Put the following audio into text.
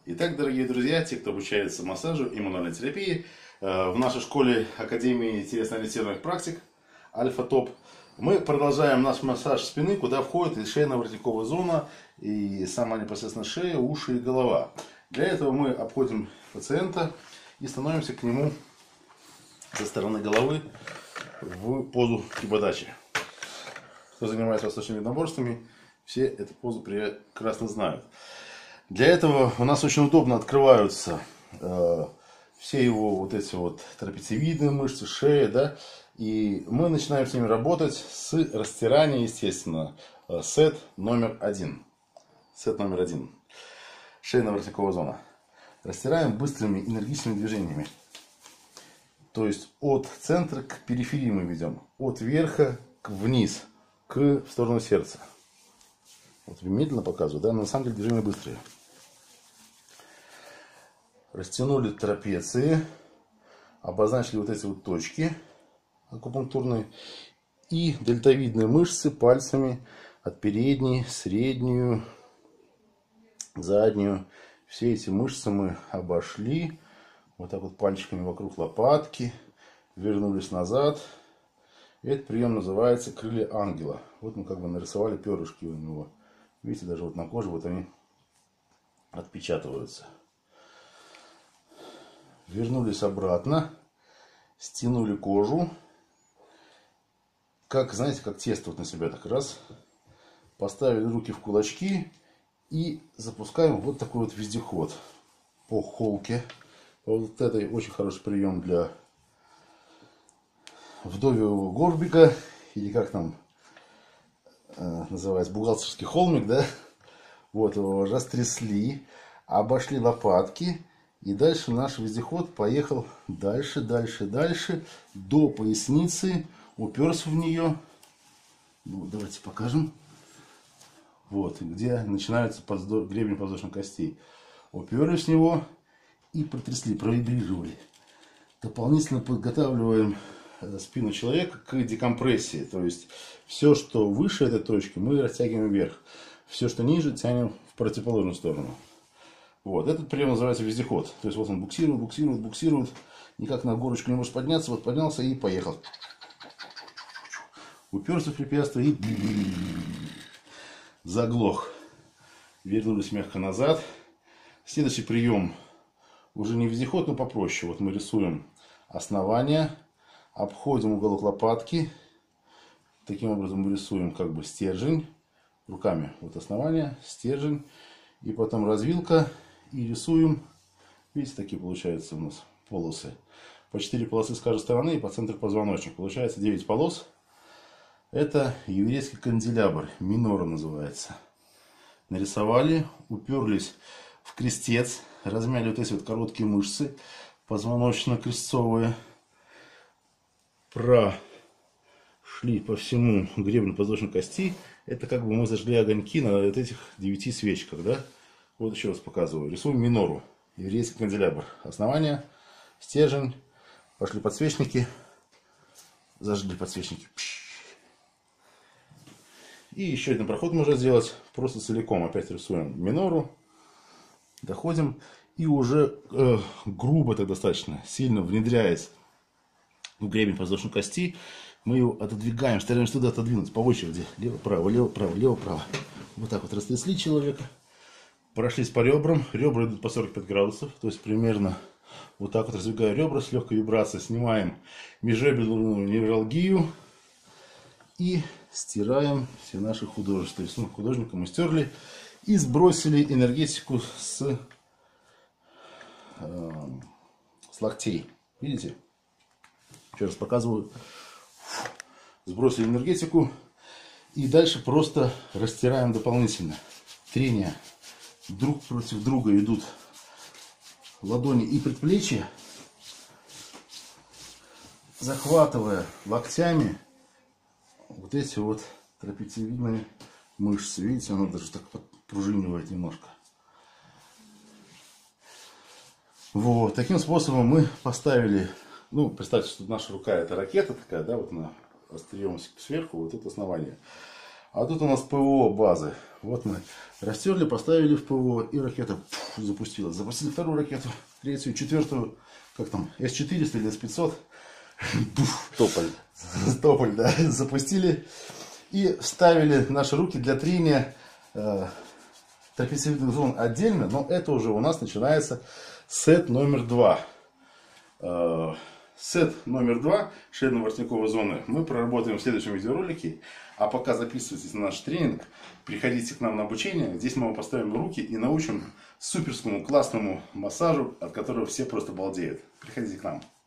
Итак, дорогие друзья, те, кто обучается массажу и мануальной терапии, в нашей школе Академии телесно-ориентированных практик Альфа-Топ, мы продолжаем наш массаж спины, куда входит и шейно-воротниковая зона, и сама непосредственно шея, уши и голова. Для этого мы обходим пациента и становимся к нему со стороны головы в позу кибодачи. Кто занимается восточными единоборствами, все эту позу прекрасно знают. Для этого у нас очень удобно открываются все его вот эти вот трапециевидные мышцы, шея, да, и мы начинаем с ними работать с растирания, естественно, сет номер один. Сет номер один. Шейно-воротниковая зона. Растираем быстрыми энергичными движениями. То есть от центра к периферии мы ведем. От верха к вниз, в сторону сердца. Вот медленно показываю, да, но на самом деле движения быстрые. Растянули трапеции, обозначили вот эти вот точки акупунктурные и дельтовидные мышцы пальцами от передней, среднюю, заднюю. Все эти мышцы мы обошли вот так вот пальчиками вокруг лопатки, вернулись назад. Этот прием называется крылья ангела. Вот мы как бы нарисовали перышки у него. Видите, даже вот на коже вот они отпечатываются. Вернулись обратно, стянули кожу, как, знаете, как тесто вот на себя так раз, поставили руки в кулачки и запускаем вот такой вот вездеход по холке. Вот это очень хороший прием для вдовьего горбика, или как там называется, бухгалтерский холмик, да? Вот его растрясли, обошли лопатки. И дальше наш вездеход поехал дальше, дальше, дальше, до поясницы, уперся в нее. Ну, давайте покажем. Вот, где начинается гребень подвздошных костей. Уперлись в него и протрясли, провибрировали. Дополнительно подготавливаем спину человека к декомпрессии. То есть, все, что выше этой точки, мы растягиваем вверх. Все, что ниже, тянем в противоположную сторону. Вот, этот прием называется вездеход. То есть, вот он буксирует, буксирует, буксирует. Никак на горочку не может подняться. Вот поднялся и поехал. Уперся в препятствие и заглох. Вернулись мягко назад. Следующий прием уже не вездеход, но попроще. Вот мы рисуем основание. Обходим уголок лопатки. Таким образом мы рисуем как бы стержень. Руками вот основание, стержень. И потом развилка. И рисуем, видите, такие получаются у нас полосы. По 4 полосы с каждой стороны и по центру позвоночник. Получается 9 полос. Это еврейский канделябр, минора называется. Нарисовали, уперлись в крестец, размяли вот эти вот короткие мышцы, позвоночно-крестцовые. Прошли по всему гребню подвздошной кости. Это как бы мы зажгли огоньки на вот этих 9 свечках, да? Вот еще раз показываю. Рисуем минору. Еврейский канделябр. Основание, стержень. Пошли подсвечники. Зажгли подсвечники. И еще один проход можно сделать. Просто целиком. Опять рисуем минору. Доходим. И уже грубо так достаточно, сильно внедряясь в гребень подвздошной кости, мы его отодвигаем. Стараемся туда отодвинуть по очереди. Лево-право, лево-право, лево-право. Вот так вот растрясли человека. Прошлись по ребрам. Ребра идут по 45 градусов. То есть примерно вот так вот раздвигая ребра с легкой вибрацией. Снимаем межреберную невралгию. И стираем все наши художества. Рисунок художника мы стерли. И сбросили энергетику с локтей. Видите? Еще раз показываю. Сбросили энергетику. И дальше просто растираем дополнительно. Трение. Друг против друга идут ладони и предплечья, захватывая локтями вот эти вот трапециевидные мышцы. Видите, оно даже так подпружинивает немножко. Вот, таким способом мы поставили, ну, представьте, что наша рука это ракета такая, да, вот она острием сверху, вот это основание. А тут у нас ПВО базы. Вот мы растерли, поставили в ПВО, и ракета запустилась. Запустили вторую ракету, третью, четвертую, как там, С-400 или С-500. Тополь. Тополь, да, запустили. И вставили наши руки для трения трапециевидных зон отдельно. Но это уже у нас начинается сет номер 2. Сет номер 2 шейно-воротниковой зоны мы проработаем в следующем видеоролике. А пока записывайтесь на наш тренинг, приходите к нам на обучение. Здесь мы вам поставим руки и научим суперскому классному массажу, от которого все просто балдеют. Приходите к нам.